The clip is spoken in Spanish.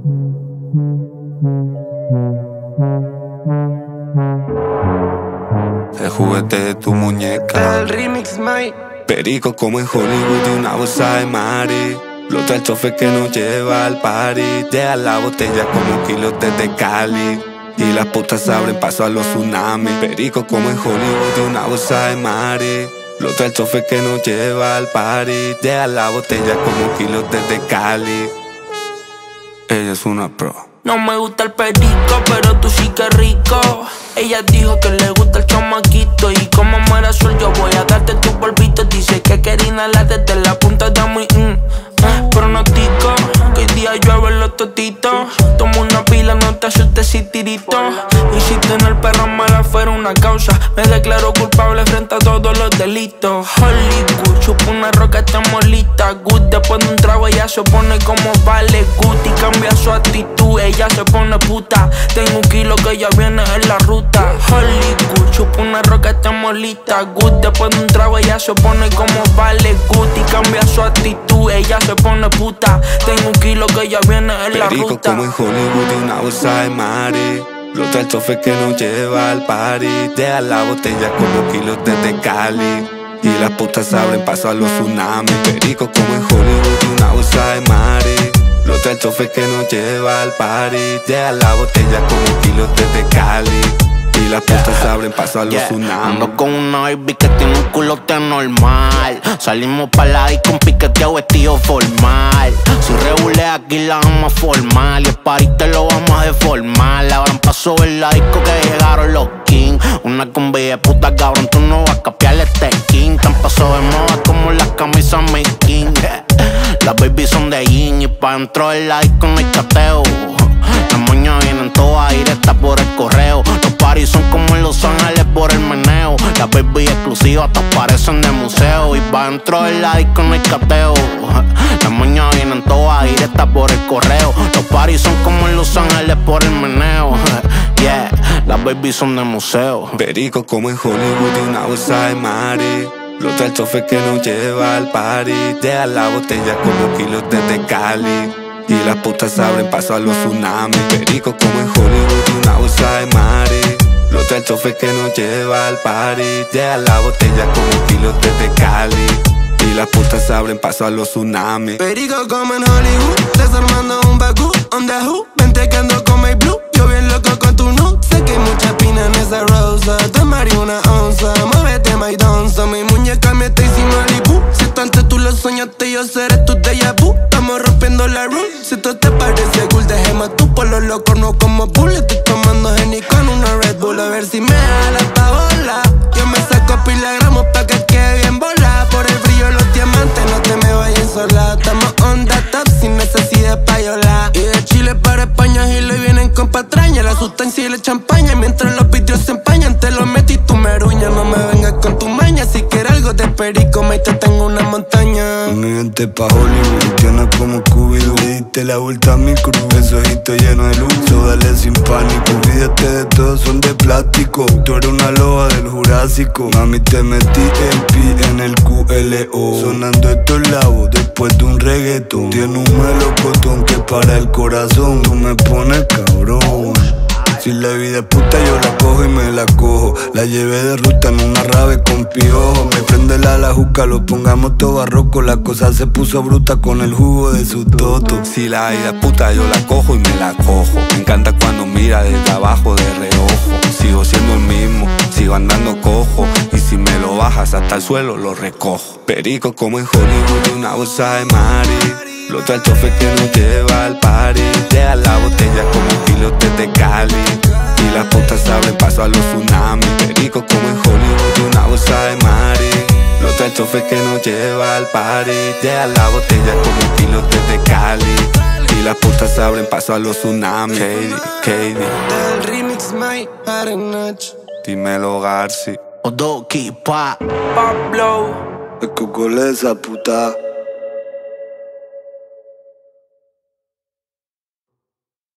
El juguete de tu muñeca. El remix, Mike. Perico como en Hollywood y una bolsa de mari. Lo trae el chofer que nos lleva al party. Llega la botella como kilos desde Cali. Y las putas abren paso a los tsunamis. Perico como en Hollywood y una bolsa de mari. Lo trae el chofer que nos lleva al party. Llega la botella como kilos desde Cali. Ella es una pro. No me gusta el perico, pero tú sí que rico. Ella dijo que le gusta el chamaquito. Y como muera sol yo voy a darte tu polvito. Dice que quiere inhalar desde la punta de mi pronostico, que hoy día llueve los totitos. Toma una pila, no te asustes si tirito. Y si tener perro mala fuera una causa, me declaro culpable frente a todos los delitos. Hollywood, chupa una roca, estamos listas. Good, después de un trago ella se pone como vale. Good y cambia su actitud, ella se pone puta. Tengo un kilo que ya viene en la ruta. Hollywood, chupa una roca, estamos listas. Good, después de un trago ella se pone como vale. Good y cambia su actitud, ella se pone puta. Tengo un kilo que ya viene en la Perico ruta. como en Hollywood y una bolsa de mari. Lo trae el chofer que nos lleva al party. Deja la botella como kilos desde Cali. Y las putas abren paso a los tsunamis. Perico como en Hollywood y una bolsa de mari. Lo trae el chofer que nos lleva al party. Deja la botella como kilos desde Cali. Y las putas abren paso a los tsunamis. Ando con una baby que tiene un culote normal. Salimos pa' la disco con piqueteo vestido formal. Si regulé aquí la vamos a formar. Y el party te lo vamos a deformar. Abran paso en la disco que llegaron los kings. Una combi de puta cabrón, tú no vas a capiarle este king. Tan paso de moda como las camisas King. Las babies son de jean y pa' dentro de la disco no hay cateo. Las moñas vienen todas directas por el correo. Los parties son como en Los Ángeles por el meneo. Las baby exclusivas todas parecen de museo. Y pa' dentro de la disco no hay cateo. Las moñas vienen todas directas por el correo. Los parties son como en Los Ángeles por el meneo. Yeah, las baby son de museo. Perico como en Hollywood y una bolsa de mari. Lo trae el chofer que nos lleva al party. Deja la botella como kilos desde Cali. Y las putas abren paso a los tsunamis. Perico como en Hollywood y una bolsa de mari. Lo trae el chofer que nos lleva al party. Deja la botella como kilos desde Cali. Y las putas abren paso a los tsunamis. Perico como en Hollywood, desarmando un Bakú. On the who, vente que ando con my blue. Yo bien loco con tu nu. Sé que hay mucha pina en esa rosa. Tomaría una onza, muévete my donza. Mi muñeca me está sin Malibu. Si tanto tú lo soñaste, yo seré tu déjà vu. Estamos rompiendo la rule. Si esto te parece cool, dejemos tu por los locos, no como bull. Estoy tomando Henny con una Red Bull. A ver si me da la tabola. Yo me saco pilagramos pa' que quede bien bola. Por el brillo de los diamantes, no te me vayas sola. Estamos on the top sin necesidad de payola. Y de Chile para España y le vienen con patraña. La sustancia y la champaña. Mientras los vidrios se empañan, te lo meto y tú me aruñas. No me vengas con tu maña. Si quieres algo de perico, me te tengo una montaña. Un gigante pa' Hollywood, tienes como Scooby-Doo. Le diste la vuelta a mi cruz, ese ojito lleno de luz. Dale sin pánico, olvídate de todo, son de plástico. Tú eres una loba del Jurásico. Mami, te metí el pi en el QLO. Sonando estos lados después de un reggaetón. Tiene un melocotón que para el corazón. Tú me pones cabrón. Si la vida es puta yo la cojo y me la cojo. La llevé de ruta en una rave con piojo. Me prende la juca, lo pongamos todo barroco. La cosa se puso bruta con el jugo de su toto. Si la vida es puta yo la cojo y me la cojo. Me encanta cuando mira desde abajo de reojo. Sigo siendo el mismo, sigo andando cojo. Y si me lo bajas hasta el suelo lo recojo. Perico como en Hollywood y una bolsa de mari. Lo trae el chofer que nos lleva al party. Deja la botella como kilos desde Cali. Y las putas abren paso a los tsunamis. Perico como en Hollywood y una bolsa de mari. Lo trae el chofer que nos lleva al party. Deja la botella como kilos desde Cali. Y las putas abren paso a los tsunamis. Katie, El remix, my Arenach. dímelo Garci. Odoki, pa. Pablo. El cocole esa puta.